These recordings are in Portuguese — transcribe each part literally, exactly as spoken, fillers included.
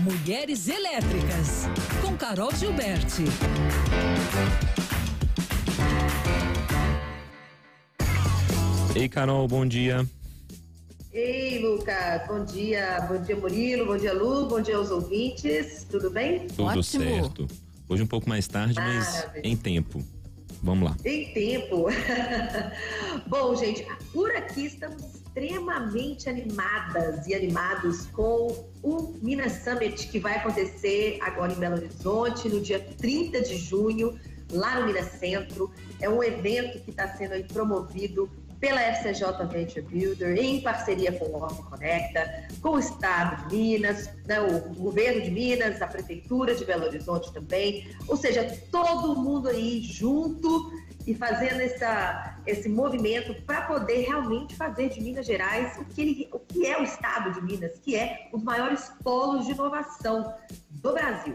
Mulheres Elétricas, com Carol Gilberti. Ei, Carol, bom dia. Ei, Lucas, bom dia. Bom dia, Murilo, bom dia, Lu, bom dia aos ouvintes, tudo bem? Tudo Ótimo. certo. Hoje um pouco mais tarde, mas Maravilha. em tempo. Vamos lá. Em tempo. Bom, gente, por aqui estamos extremamente animadas e animados com o Minas Summit, que vai acontecer agora em Belo Horizonte, no dia trinta de junho, lá no Minas Centro. É um evento que está sendo aí promovido pela F C J Venture Builder, em parceria com o Orbe Conecta, com o Estado de Minas, né, o Governo de Minas, a Prefeitura de Belo Horizonte também, ou seja, todo mundo aí junto e fazendo essa, esse movimento para poder realmente fazer de Minas Gerais o que, ele, o que é o Estado de Minas, que é os maiores polos de inovação do Brasil.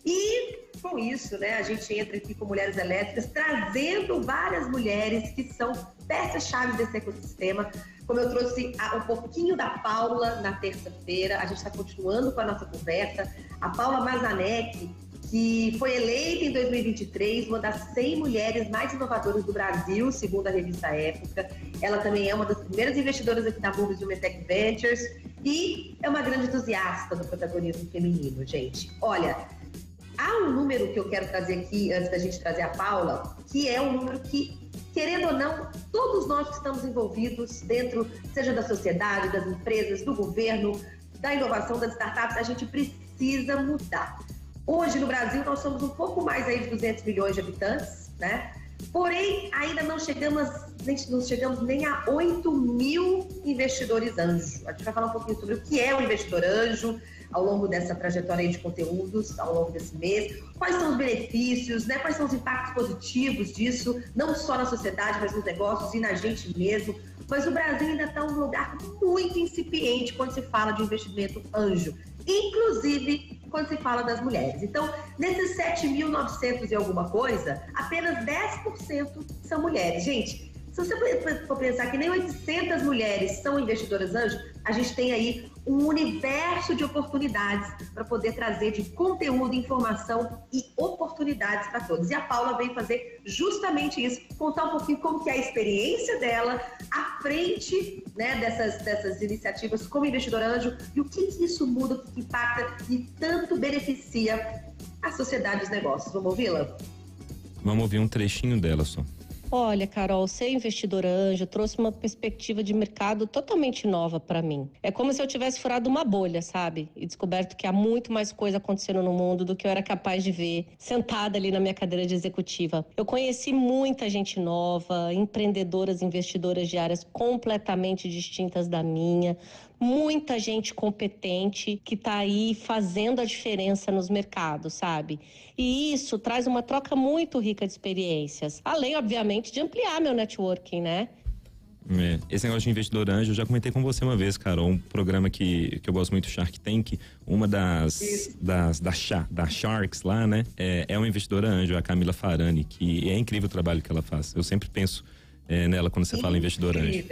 E com isso, né, a gente entra aqui com Mulheres Elétricas, trazendo várias mulheres que são peças-chave desse ecossistema. Como eu trouxe um pouquinho da Paula na terça-feira, a gente está continuando com a nossa conversa. A Paula Mazanek, que foi eleita em dois mil e vinte e três uma das cem mulheres mais inovadoras do Brasil, segundo a revista Época. Ela também é uma das primeiras investidoras aqui da Moves Humetech Ventures e é uma grande entusiasta do protagonismo feminino, gente. Olha, há um número que eu quero trazer aqui, antes da gente trazer a Paula, que é um número que, querendo ou não, todos nós que estamos envolvidos dentro, seja da sociedade, das empresas, do governo, da inovação, das startups, a gente precisa mudar. Hoje, no Brasil, nós somos um pouco mais aí de duzentos milhões de habitantes, né? Porém, ainda não chegamos, não chegamos nem a oito mil investidores anjo. A gente vai falar um pouquinho sobre o que é o investidor anjo ao longo dessa trajetória de conteúdos, ao longo desse mês, quais são os benefícios, né? Quais são os impactos positivos disso, não só na sociedade, mas nos negócios e na gente mesmo. Mas o Brasil ainda está um lugar muito incipiente quando se fala de investimento anjo, inclusive quando se fala das mulheres. Então, nesses sete mil e novecentos e alguma coisa, apenas dez por cento são mulheres. Gente, se você for pensar que nem oitocentas mulheres são investidoras anjo, a gente tem aí um universo de oportunidades para poder trazer de conteúdo, informação e oportunidades para todos. E a Paula veio fazer justamente isso, contar um pouquinho como que é a experiência dela à frente, né, dessas, dessas iniciativas como investidora anjo e o que, que isso muda, o que, que impacta e tanto beneficia a sociedade dos negócios. Vamos ouvi-la? Vamos ouvir um trechinho dela só. Olha, Carol, ser investidora anjo trouxe uma perspectiva de mercado totalmente nova para mim. É como se eu tivesse furado uma bolha, sabe? E descoberto que há muito mais coisa acontecendo no mundo do que eu era capaz de ver sentada ali na minha cadeira de executiva. Eu conheci muita gente nova, empreendedoras, investidoras de áreas completamente distintas da minha, muita gente competente que tá aí fazendo a diferença nos mercados, sabe? E isso traz uma troca muito rica de experiências. Além, obviamente, de ampliar meu networking, né? É, esse negócio de investidor anjo, eu já comentei com você uma vez, Carol, um programa que, que eu gosto muito, Shark Tank, uma das, das da, da Sharks lá, né, é, é uma investidora anjo, a Camila Farani, que é incrível o trabalho que ela faz. Eu sempre penso é, nela quando você incrível. fala investidor anjo.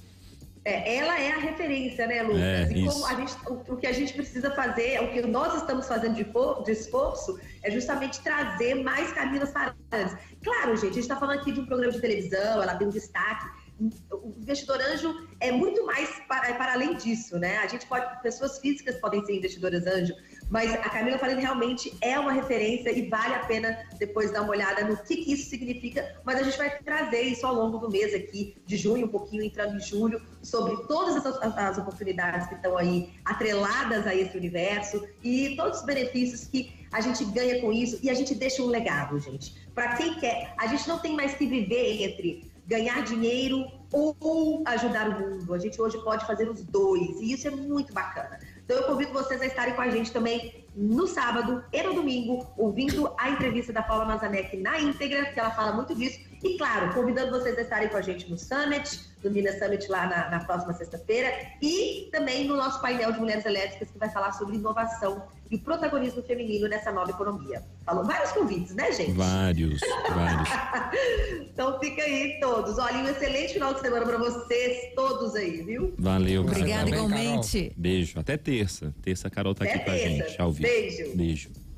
É, ela é a referência, né, Lucas? É, e como a gente, o, o que a gente precisa fazer, o que nós estamos fazendo de, de esforço, é justamente trazer mais Camilas Faranis. Claro, gente, a gente está falando aqui de um programa de televisão, ela tem um destaque. O investidor anjo é muito mais para, para além disso, né? A gente pode, pessoas físicas podem ser investidoras anjo, mas a Camila Farani realmente é uma referência e vale a pena depois dar uma olhada no que, que isso significa, mas a gente vai trazer isso ao longo do mês aqui, de junho, um pouquinho entrando em julho, sobre todas essas, as, as oportunidades que estão aí atreladas a esse universo e todos os benefícios que a gente ganha com isso e a gente deixa um legado, gente. Para quem quer, a gente não tem mais que viver entre ganhar dinheiro ou ajudar o mundo. A gente hoje pode fazer os dois e isso é muito bacana. Então eu convido vocês a estarem com a gente também no sábado e no domingo, ouvindo a entrevista da Paula Mazanek na íntegra, que ela fala muito disso. E claro, convidando vocês a estarem com a gente no Summit, no Minas Summit lá na, na próxima sexta-feira e também no nosso painel de Mulheres Elétricas, que vai falar sobre inovação e o protagonismo feminino nessa nova economia. Falou vários convites, né, gente? Vários, vários. Então fica aí todos. Olha, um excelente final de semana pra vocês todos aí, viu? Valeu. Obrigada, Carol. igualmente. Beijo. Até terça. Terça a Carol tá Até aqui terça. com a gente, ao vivo. Beijo. Beijo.